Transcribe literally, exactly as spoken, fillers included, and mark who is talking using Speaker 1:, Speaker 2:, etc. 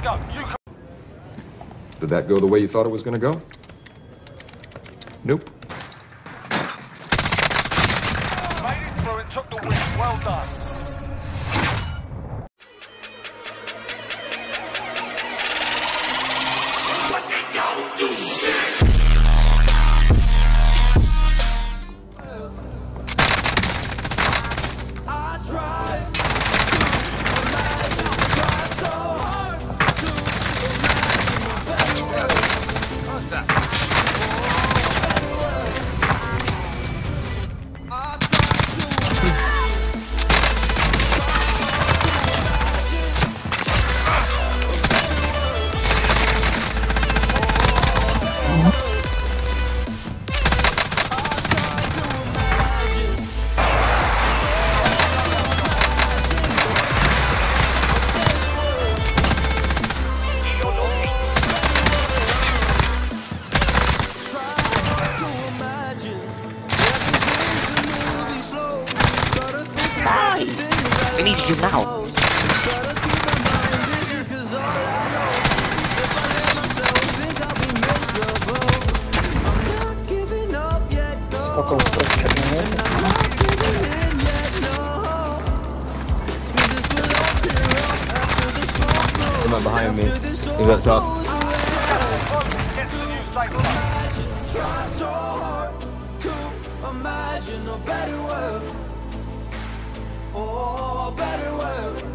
Speaker 1: go. You can...
Speaker 2: Did that go the way you thought it was going to go? Nope.
Speaker 1: Made it through and took the win. Well done. But they don't do shit. I tried.
Speaker 3: We need you now.
Speaker 4: Come on behind me. You got top.
Speaker 1: Get to the new safe zone.
Speaker 5: Try so hard to imagine a better world. Oh, a better world.